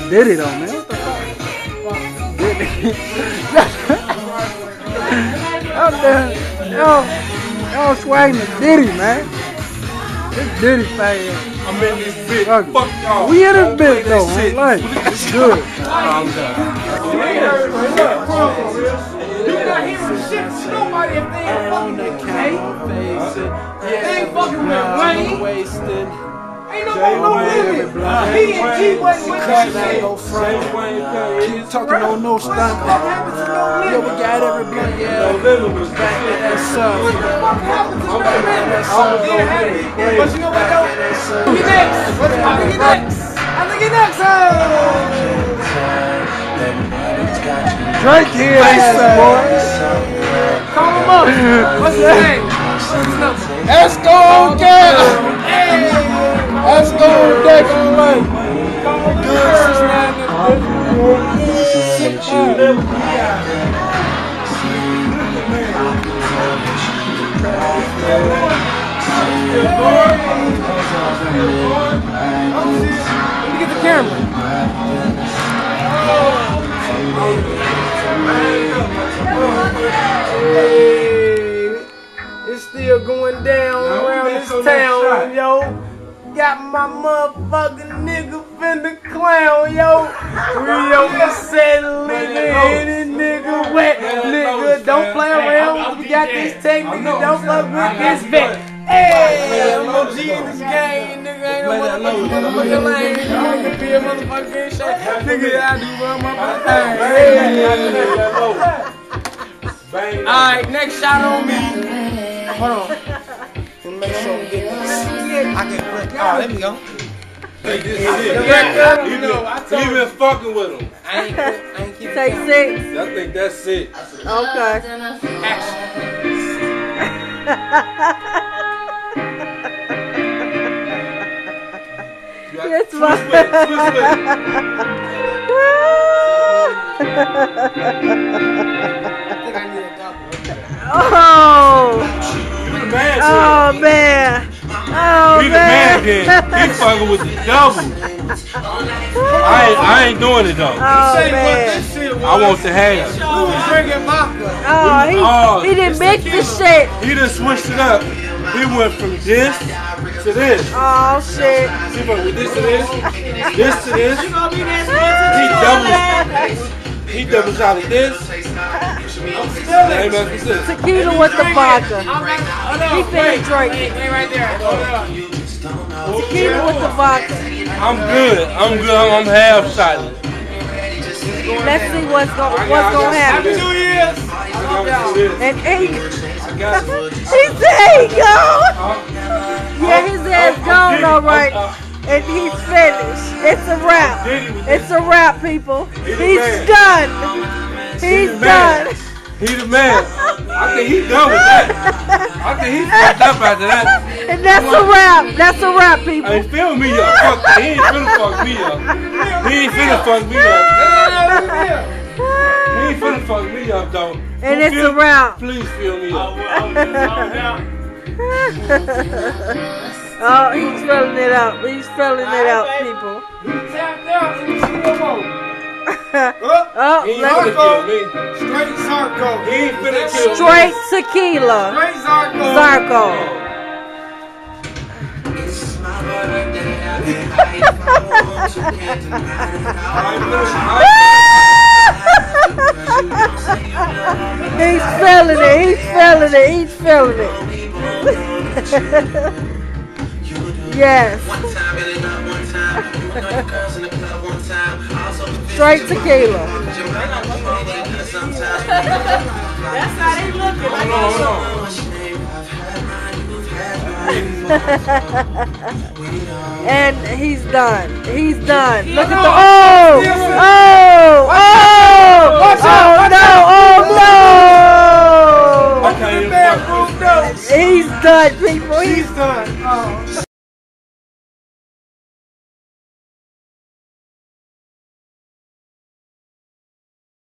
Diddy though, man. What the fuck? Diddy. Out there, y'all swaging the Diddy, man. This Diddy thing. I'm in this bitch. Fuck y'all. We in this bitch though, man. Like, it's good. I'm done. You're not hearing shit from nobody if they ain't fucking with Kate. They ain't fucking with Wayne. Ain't nobody no limit. He and G wasn't with that shit. Keep talking on no stunt. What happened to no limit? Yo, we got every blunt, yeah. No limit was Back in that sun. What the fuck happened to no limit? But you know what though? He next. I think he next. I think he next. Drake here, boys. Call him up. What's his name? What's his number? Let's go on gas. Let's go on deck on light. Good 6'9". Let me get the camera. Hey, it's still going down around this town, yo. Got my motherfucking nigga finna clown, yo. We on the set, nigga, any nigga wet, nigga. Don't play around. We got this tech, nigga. Don't fuck with this vet. Hey, I'm OG in this game, nigga. Ain't no motherfucking lane. Nigga be a motherfucking shit. Nigga, I do run my thing. Alright, next shot on me. Hold on. Make sure we get this. I can click. Oh, there we go. Take this shit. You been fucking with him. I ain't keep Take 6. I think that's it. Okay. It's my. Twist with it. Oh. You the man, Oh man. Oh he the man then. He fucking with the double. I ain't doing it though. Oh man. I want the half. Oh, he didn't mix the shit. He done switched it up. He went from this to this. Oh shit. He went with this to this to this. He doubles out of this. Ain't mess with this. Tequila with the vodka. He finna drink. Right there. Tequila with the vodka. I'm good. I'm half shot. Let's see what's gonna happen. 2 years. And he said he gone. Yeah, his ass gone alright. And he's finished. It's a wrap. It's a wrap, people. He's done. He's done. He the man. I think he's done with that. I think he's fucked up after that. And that's a wrap. That's a wrap, people. Hey, fill me up. Fuck, he ain't finna fuck me up. He ain't finna fuck me up. He ain't finna fuck me up, though. And it's a wrap. Please fill me up. Oh, he's filling it up. He's filling it out, people. Oh, He ain't let's finna kill me. Straight Zarko. He ain't finna kill me. straight tequila. Straight Zarko. Zarko. He's feeling it. He's feeling it. He's feeling it. Yes. Straight tequila. That's how they looking. And he's done. He's done. Look at the oh no. He's done, people.